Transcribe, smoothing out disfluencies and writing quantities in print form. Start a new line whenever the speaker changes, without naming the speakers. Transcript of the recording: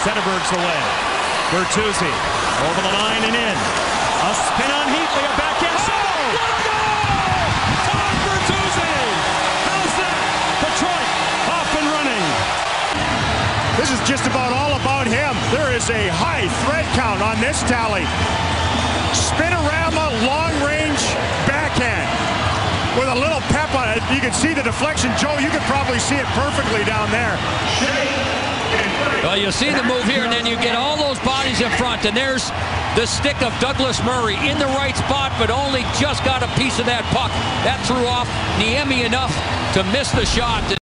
Zetterberg's away. Bertuzzi over the line and in. A spin on Heatley, a backhand shot. What a goal! Todd Bertuzzi! How's that? Detroit off and running.
This is just about all about him. There is a high thread count on this tally. Spin-O-Rama long-range backhand with a little pep on it. You can see the deflection. Joe, you can probably see it perfectly down there.
Well, you see the move here, and then you get all those bodies in front, and there's the stick of Douglas Murray in the right spot, but only just got a piece of that puck. That threw off Niemi enough to miss the shot.